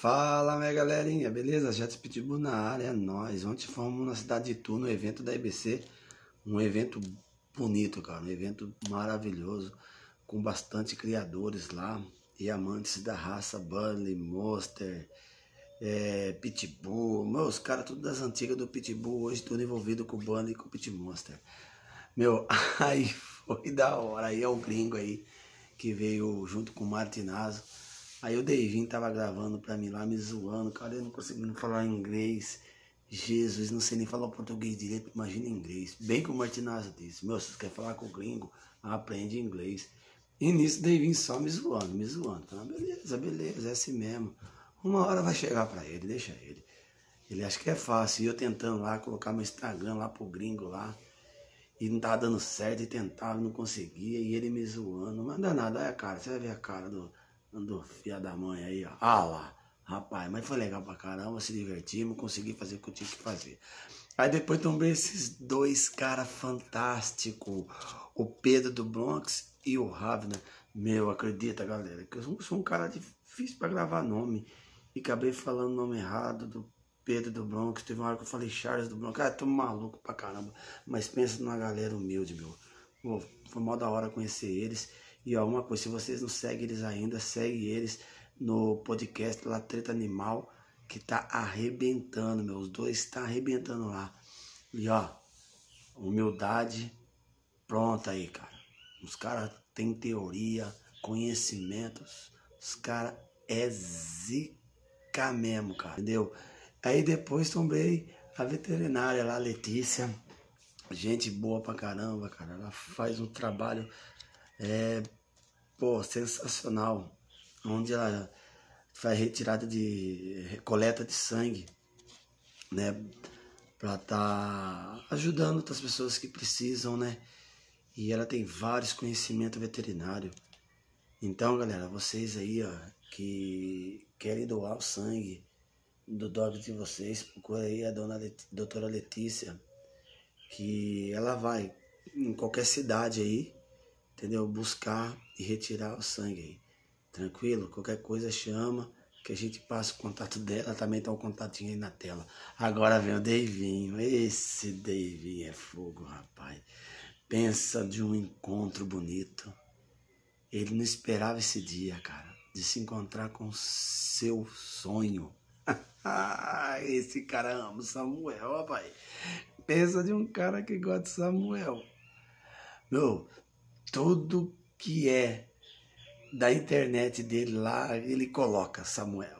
Fala, minha galerinha, beleza? Jets Pitbull na área, é nóis. Ontem fomos na cidade de Itu, no evento da EBC. Um evento bonito, cara, um evento maravilhoso, com bastante criadores lá e amantes da raça Bully, Monster, Pitbull. Meus caras, tudo das antigas do Pitbull, hoje tudo envolvido com o Bully e com o Pit Monster. Meu, aí foi da hora, aí é o gringo aí, que veio junto com o Martinazo. Aí o Davinho tava gravando pra mim lá, me zoando, cara, eu não conseguindo falar inglês. Jesus, não sei nem falar português direito, imagina inglês. Bem que o Martinazo disse, meu, se você quer falar com o gringo, aprende inglês. E nisso o Davinho só me zoando. Falando, beleza, é assim mesmo. Uma hora vai chegar pra ele, deixa ele. Ele acha que é fácil, e eu tentando lá, colocar meu Instagram lá pro gringo lá. E não tava dando certo, e tentava, não conseguia, e ele me zoando. Mas não dá nada, olha a cara, você vai ver a cara do filho da mãe aí, ó. Ah lá, rapaz, mas foi legal pra caramba, se divertimos, consegui fazer o que eu tinha que fazer. Aí depois tomei esses dois caras fantásticos, o Pedro do Bronx e o Ravner. Meu, acredita, galera, que eu sou um cara difícil pra gravar nome, e acabei falando o nome errado do Pedro do Bronx. Teve uma hora que eu falei Charles do Bronx. Cara, tô maluco pra caramba, mas pensa numa galera humilde, meu. Pô, foi mó da hora conhecer eles. E ó, uma coisa, se vocês não seguem eles ainda, segue eles no podcast lá, Treta Animal, que tá arrebentando, meu. Os dois tá arrebentando lá. E ó, humildade pronta aí, cara. Os caras têm teoria, conhecimentos. Os caras é zica mesmo, cara, entendeu? Aí depois tomei a veterinária lá, Letícia. Gente boa pra caramba, cara. Ela faz um trabalho sensacional, onde ela faz retirada de coleta de sangue, né, para tá ajudando outras pessoas que precisam, né? E ela tem vários conhecimentos veterinários. Então, galera, vocês aí, ó, que querem doar o sangue do dog de vocês, procura aí a doutora Letícia, que ela vai em qualquer cidade aí, entendeu? Buscar e retirar o sangue aí. Tranquilo? Qualquer coisa chama, que a gente passa o contato dela, também tá um contatinho aí na tela. Agora vem o Davinho. Esse Davinho é fogo, rapaz. Pensa de um encontro bonito. Ele não esperava esse dia, cara, de se encontrar com seu sonho. Esse cara ama o Samuel, rapaz. Pensa de um cara que gosta de Samuel. Meu, tudo que é da internet dele lá, ele coloca Samuel.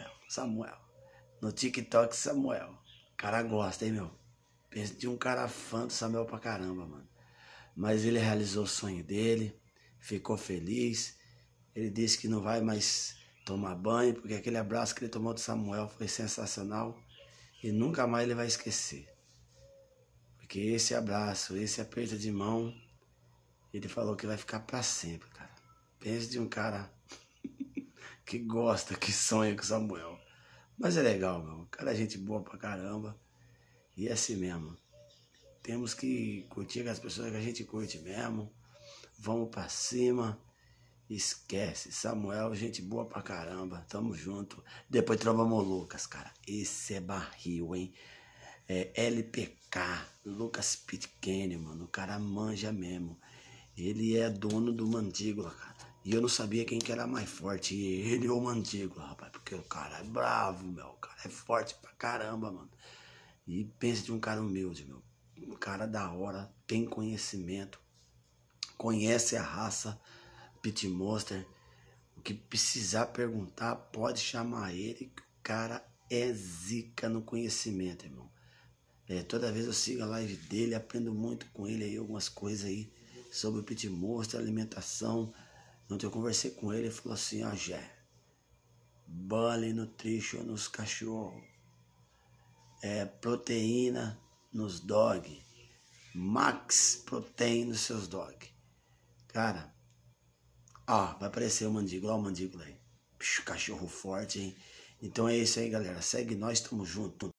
No TikTok, Samuel. O cara gosta, hein, meu? Pensa de um cara fã do Samuel pra caramba, mano. Mas ele realizou o sonho dele, ficou feliz. Ele disse que não vai mais tomar banho, porque aquele abraço que ele tomou do Samuel foi sensacional. E nunca mais ele vai esquecer. Porque esse abraço, esse aperto de mão, ele falou que vai ficar pra sempre, cara. Pensa de um cara que gosta, que sonha com Samuel. Mas é legal, meu. O cara é gente boa pra caramba. E é assim mesmo. Temos que curtir com as pessoas que a gente curte mesmo. Vamos pra cima. Esquece. Samuel, gente boa pra caramba. Tamo junto. Depois trovamos o Lucas, cara. Esse é barril, hein? É LPK, Lucas Pitcairn, mano. O cara manja mesmo. Ele é dono do Mandíbula, cara. E eu não sabia quem que era mais forte, ele ou o Mandíbula, rapaz. Porque o cara é bravo, meu. O cara é forte pra caramba, mano. E pensa de um cara humilde, meu. Um cara da hora, tem conhecimento, conhece a raça Pit Monster. O que precisar perguntar, pode chamar ele, que o cara é zica no conhecimento, irmão. Toda vez eu sigo a live dele, aprendo muito com ele aí, algumas coisas aí sobre o Pit Monster, alimentação. Ontem eu conversei com ele, ele falou assim, ó, Jé, Bully Nutrition nos cachorros, proteína nos dog, Max Protein nos seus dog. Cara, ó, vai aparecer o mandíbula, ó o mandíbula aí. Bicho, cachorro forte, hein? Então é isso aí, galera. Segue nós, tamo junto.